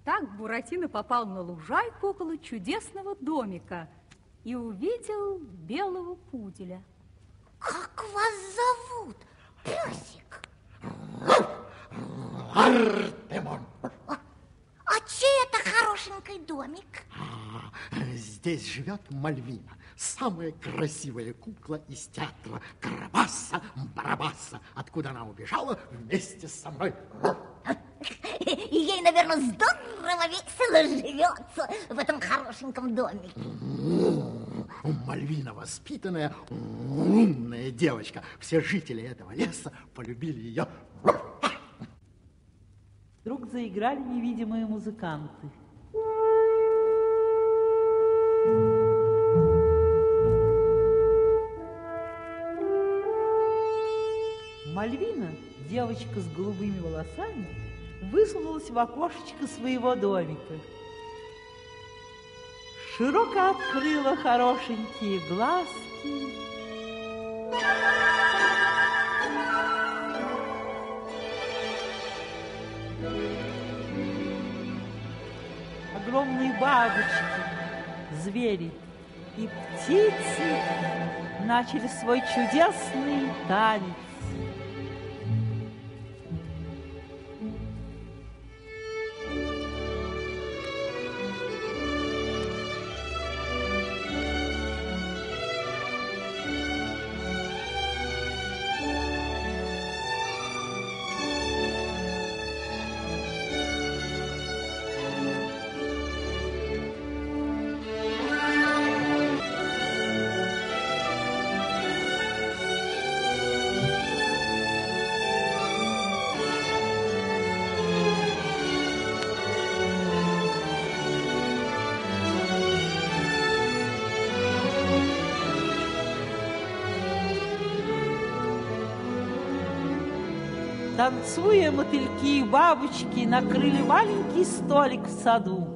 Так Буратино попал на лужайку около чудесного домика и увидел белого пуделя. Как вас зовут, песик? Артемон. А чей это хорошенький домик? Здесь живет Мальвина, самая красивая кукла из театра Карабаса-Барабаса, откуда она убежала вместе со мной. И ей, наверное, здорово весело живется в этом хорошеньком домике. Мальвина воспитанная, умная девочка. Все жители этого леса полюбили ее. Вдруг заиграли невидимые музыканты. Мальвина, девочка с голубыми волосами, высунулась в окошечко своего домика. Широко открыла хорошенькие глазки. Огромные бабочки, звери и птицы начали свой чудесный танец. Танцуя, мотыльки и бабочки накрыли маленький столик в саду.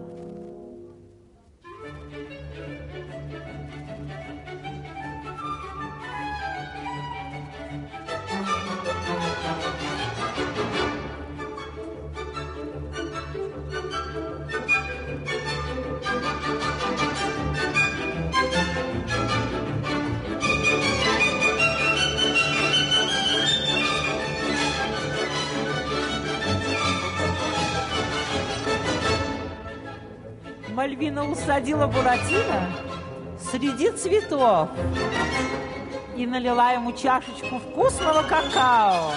Мальвина усадила Буратино среди цветов и налила ему чашечку вкусного какао.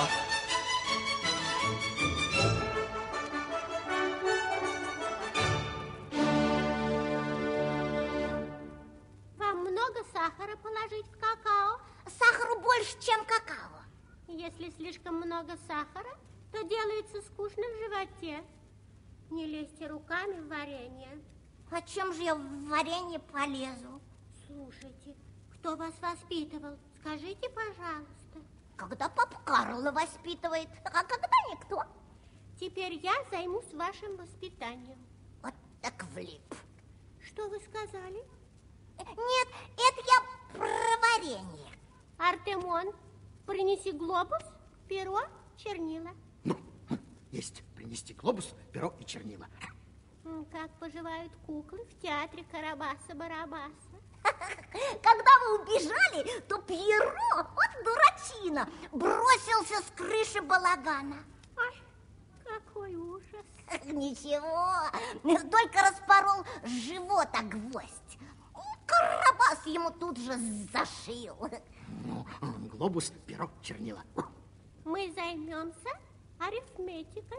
Вам много сахара положить в какао? Сахару больше, чем какао. Если слишком много сахара, то делается скучно в животе. Не лезьте руками в варенье. А чем же я в варенье полезу? Слушайте, кто вас воспитывал? Скажите, пожалуйста. Когда папа Карло воспитывает, а когда никто. Теперь я займусь вашим воспитанием. Вот так влип. Что вы сказали? Нет, это я про варенье. Артемон, принеси глобус, перо, чернила. Ну, есть принести глобус, перо и чернила. Как поживают куклы в театре Карабаса-Барабаса? Когда вы убежали, то Пьеро, вот дурачина, бросился с крыши балагана. Ой, какой ужас. Ничего, только распорол живот о гвоздь. Карабас ему тут же зашил. Ну, глобус, перо, чернила. Мы займемся арифметикой.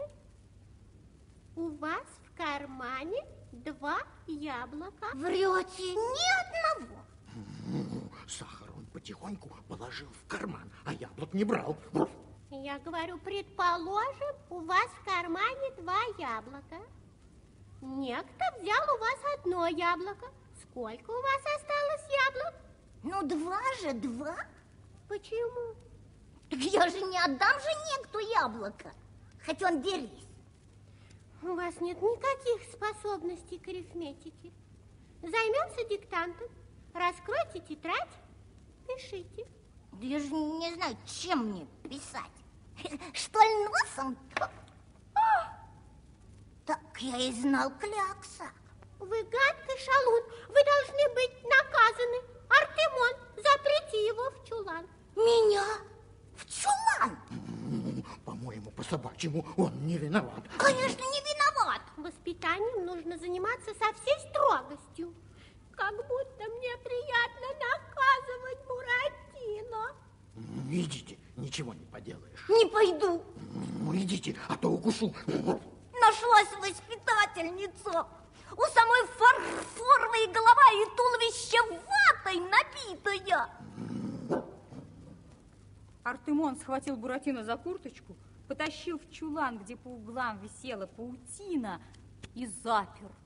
У вас в кармане 2 яблока. Врете, ни одного. Сахар он потихоньку положил в карман, а яблок не брал. Я говорю, предположим, у вас в кармане 2 яблока. Некто взял у вас 1 яблоко. Сколько у вас осталось яблок? Ну, 2 же, 2. Почему? Так я же не отдам же некто яблоко, хоть он дерись. У вас нет никаких способностей к арифметике. Займемся диктантом. Раскройте тетрадь, пишите. Да я же не знаю, чем мне писать. Что ли носом? Да Так я и знал, Клякса. Вы гадкий шалун, вы должны быть наказаны. Артемон, запрети его в чулан. Меня? В чулан? По-моему, по-собачьему он не виноват. Конечно, не виноват. Воспитанием нужно заниматься со всей строгостью. Как будто мне приятно наказывать Буратино. Идите, ничего не поделаешь. Не пойду. Идите, а то укушу. Нашлась воспитательница. У самой фарфоровая голова и туловище ватой набитая. Артемон схватил Буратино за курточку, потащил в чулан, где по углам висела паутина, и запер.